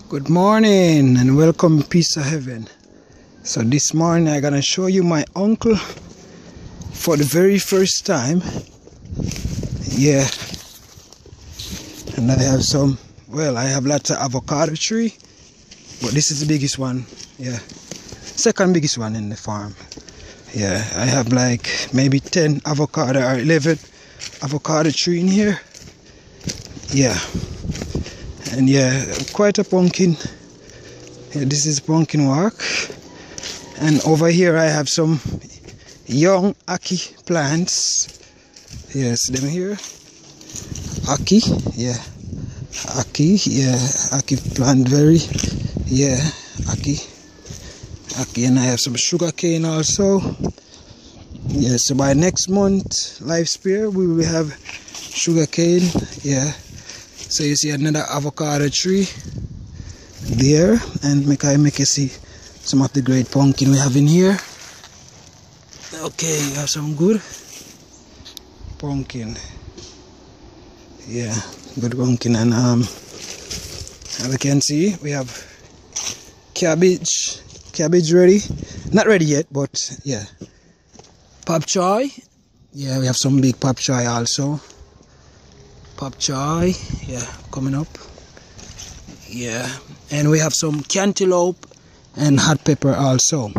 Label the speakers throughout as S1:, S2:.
S1: Good morning and welcome Peace of Heaven. So this morning I'm gonna show you my uncle for the very first time. Yeah, and I have I have lots of avocado tree, but this is the biggest one. Yeah, second biggest one in the farm. Yeah, I have like maybe 10 avocado or 11 avocado tree in here. Yeah. And yeah, quite a pumpkin. Yeah, this is pumpkin walk. And over here I have some young ackee plants. Yes, them here. Ackee, yeah. Ackee, yeah. Ackee plant very. Yeah, ackee. Ackee, and I have some sugar cane also. Yeah, so by next month, Life Spear, we will have sugar cane. Yeah. So you see another avocado tree there, and make you see some of the great pumpkin we have in here. Okay, you have some good pumpkin. Yeah, good pumpkin, and as you can see, we have cabbage ready. Not ready yet, but yeah. Pop choy. Yeah, we have some big pop choy also. Pop choy, yeah, coming up. Yeah, and we have some cantaloupe and hot pepper also.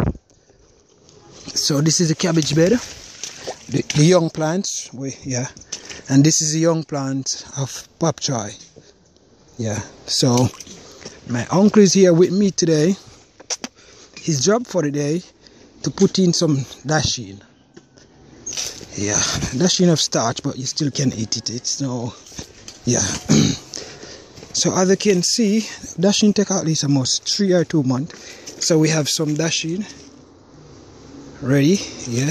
S1: So this is the cabbage bed, the young plants. And this is the young plant of pop choy. Yeah, so my uncle is here with me today. His job for the day to put in some dasheen. Yeah, dasheen of starch, but you still can eat it. It's no, yeah. So as you can see, dasheen take at least almost 3 or 2 months. So we have some dasheen ready.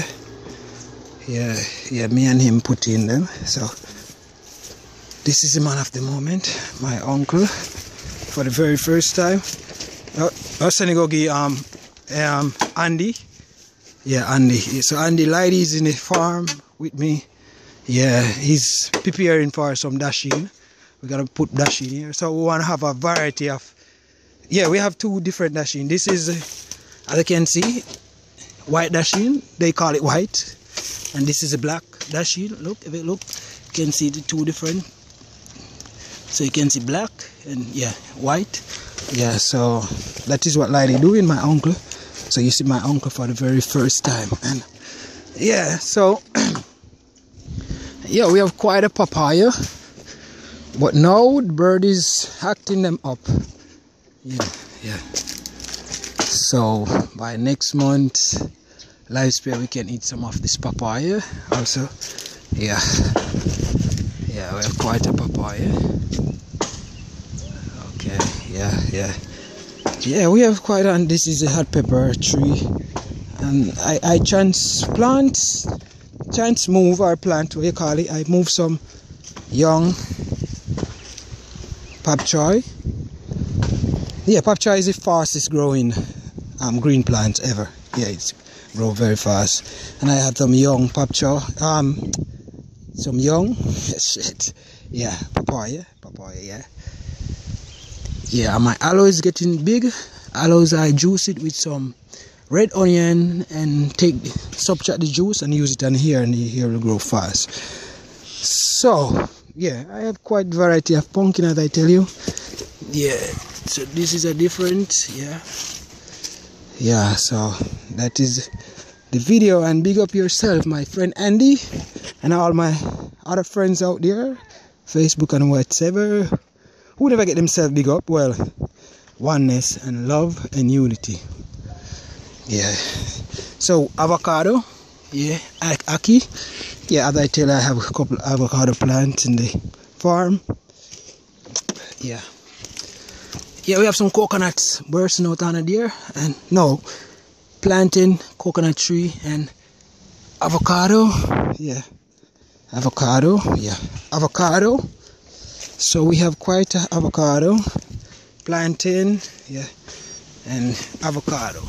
S1: Yeah. Me and him put in them. So this is the man of the moment, my uncle, for the very first time. I was going to go give Andy. Yeah, Andy. So Andy Lighty is in the farm with me. Yeah, he's preparing for some dasheen. We're gonna put dasheen here. So we want to have a variety of. Yeah, we have 2 different dasheen. This is, as you can see, white dasheen. They call it white, and this is a black dasheen. Look, if you look, you can see the 2 different. So you can see black and yeah, white. Yeah, so that is what Lighty doing, my uncle. So you see my uncle for the very first time, and yeah, so yeah, we have quite a papaya, but now the bird is acting them up. Yeah. So by next month, Life Spear, we can eat some of this papaya also. Yeah, we have quite a papaya. Okay, yeah. Yeah, we have quite, and this is a hot pepper tree, and I move our plant, what you call it, I move some young pop choy. Yeah, pop choy is the fastest growing green plant ever. Yeah, it's grow very fast, and I have some young pop choy, some young shit. Yeah, papaya, yeah. Yeah, my aloe is getting big. Aloes, I juice it with some red onion and subtract the juice and use it on here, and here will grow fast. So yeah, I have quite a variety of pumpkin, as I tell you. Yeah, so this is a different, yeah, so that is the video, and big up yourself, my friend Andy, and all my other friends out there, Facebook and whatever, who never get themselves big up. Well, oneness and love and unity. Yeah. So avocado, yeah, ackee. Yeah, as I tell you, I have a couple of avocado plants in the farm. Yeah, we have some coconuts bursting out on there, and no, planting coconut tree and avocado. Yeah, avocado. So we have quite an avocado planting, yeah, and avocado.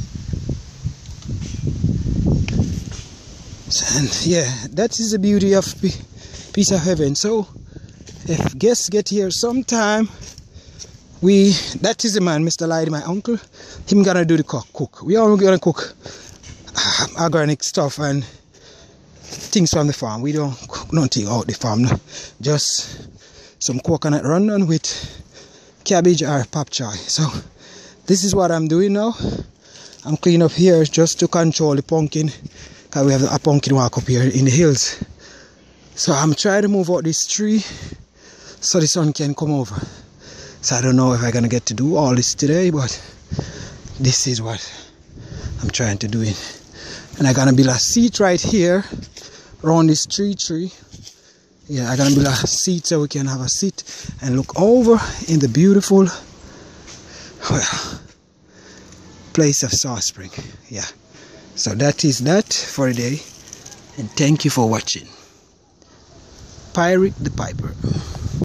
S1: And yeah, that is the beauty of Peace of Heaven. So if guests get here sometime, that is the man, Mr. Lydie, my uncle. Him gonna do the cook. We all gonna cook organic stuff and things from the farm. We don't cook nothing out the farm, no. Just some coconut rundown with cabbage or pop choy. So this is what I'm doing now. I'm cleaning up here just to control the pumpkin, because we have a pumpkin walk up here in the hills. So I'm trying to move out this tree so the sun can come over. So I don't know if I'm gonna get to do all this today, but this is what I'm trying to do. And I'm gonna build a seat right here around this tree. Yeah, I'm gonna build a seat so we can have a seat and look over in the beautiful, well, place of Saw Spring. Yeah, so that is that for today, and thank you for watching. Pirate the Piper.